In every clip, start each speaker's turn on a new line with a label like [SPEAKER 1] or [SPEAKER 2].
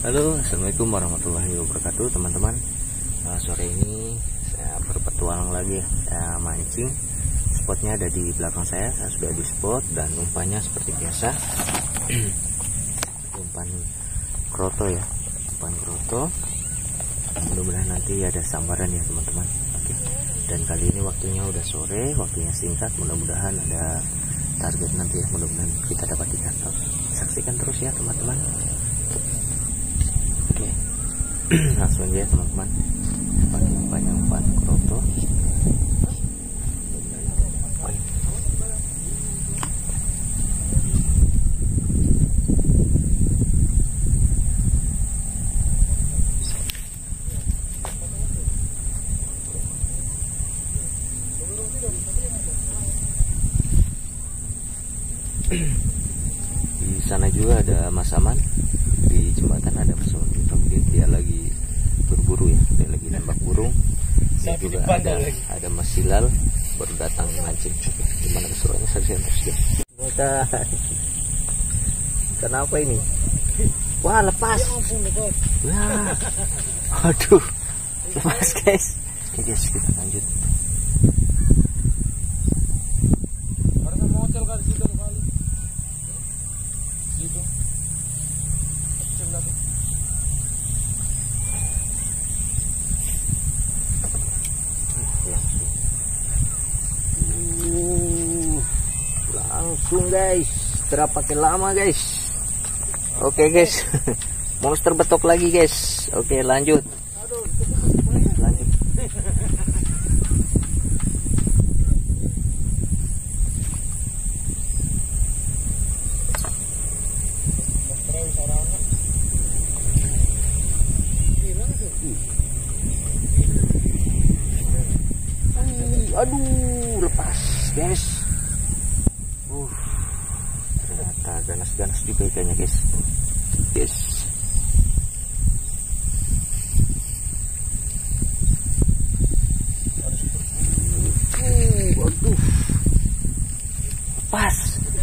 [SPEAKER 1] Halo, assalamualaikum warahmatullahi wabarakatuh teman-teman. Sore ini saya berpetualang lagi ya. Saya mancing. Spotnya ada di belakang saya sudah di spot dan umpannya seperti biasa. Umpan kroto ya, umpan kroto. Mudah-mudahan nanti ada sambaran ya teman-teman. Oke. Dan kali ini waktunya udah sore, waktunya singkat. Mudah-mudahan ada target nanti ya. Mudah-mudahan kita dapat ikan. Saksikan terus ya teman-teman. Oke. Langsung aja teman-teman. Pakai umpan kroto. Di sana juga ada Mas Aman, di jembatan ada Mas Aman, dia lagi berburu ya, dia lagi nembak burung. Dan juga ada Mas Silal baru datang mancing. Gimana keseruannya, saksikan terus ya. Kenapa ini? Wah, lepas. Wah, aduh, lepas guys. Oke guys, kita lanjut. Langsung guys, tidak pakai lama guys. Oke guys, monster betok lagi guys. Oke lanjut. Lanjut. Aduh, lepas guys. Ternyata ganas-ganas juga ikannya guys. Yes. Aduh. Lepas.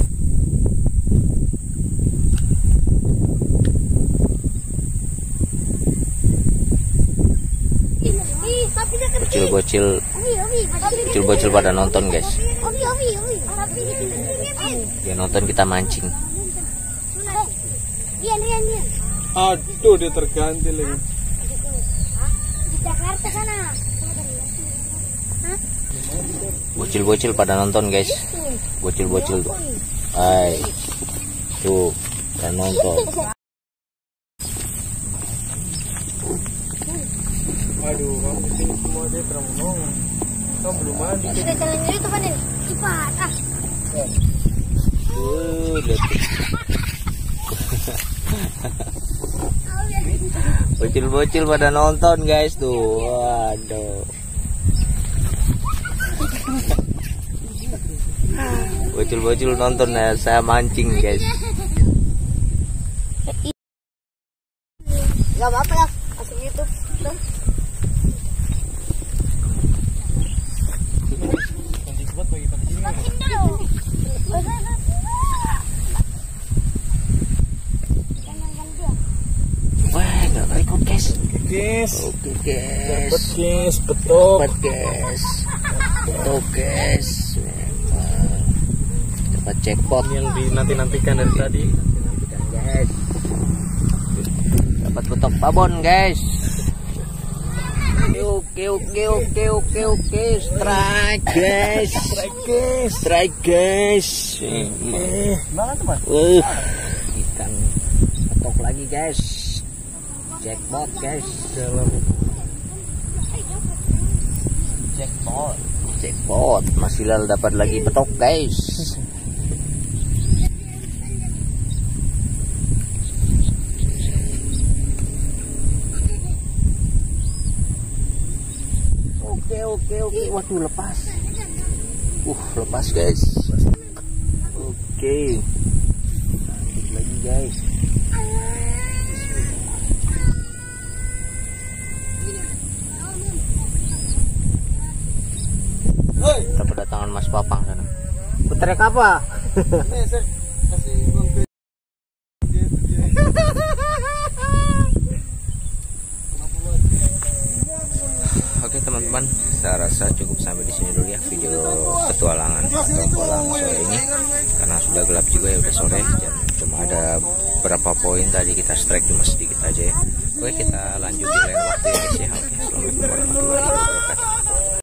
[SPEAKER 1] Bocil-bocil pada nonton guys. Dia nonton kita mancing.
[SPEAKER 2] Aduh, dia terganti lagi.
[SPEAKER 3] Di Jakarta sana.
[SPEAKER 1] Bocil-bocil pada nonton guys. Bocil-bocil tuh. Hai. Tuh, dan nonton.
[SPEAKER 2] Aduh, kamu sini semua dia terang-terang. Kamu belum mandi.
[SPEAKER 3] Sudah jalan itu pada cepat.
[SPEAKER 1] Bocil-bocil pada nonton guys tuh. Waduh. Bocil-bocil nonton ya, saya mancing guys.
[SPEAKER 3] Gak apa-apa lah, masuk YouTube.
[SPEAKER 1] Wah, gak ikut guys.
[SPEAKER 2] Guys.
[SPEAKER 1] Oke guys.
[SPEAKER 2] Dapat guys, betok.
[SPEAKER 1] Dapat guys. Betok guys. Memang. Dapat jackpot
[SPEAKER 2] Yang dinanti-nantikan dari tadi.
[SPEAKER 1] Nantikan guys. Dapat betok babon guys. Oke. Strike guys. Strike guys.
[SPEAKER 2] Mana teman?
[SPEAKER 1] Ikan betok lagi guys. Jackpot guys.
[SPEAKER 2] Dalam
[SPEAKER 1] Jackpot. Mas Hilal dapat lagi betok guys. Oke. Waduh, lepas. Lepas guys. Oke. Lanjut lagi guys. Kita kedatangan Mas Papang sana. Putrek apa?
[SPEAKER 2] Ini saya kasih uang
[SPEAKER 1] Oke teman-teman, saya rasa cukup sampai di sini dulu ya video petualangan atau pulang sore ini, karena sudah gelap juga ya, udah sore dan cuma ada berapa poin tadi kita strike cuma sedikit aja ya. Oke, kita lanjut di lain waktu ya guys ya. Oke, assalamualaikum warahmatullahi wabarakatuh.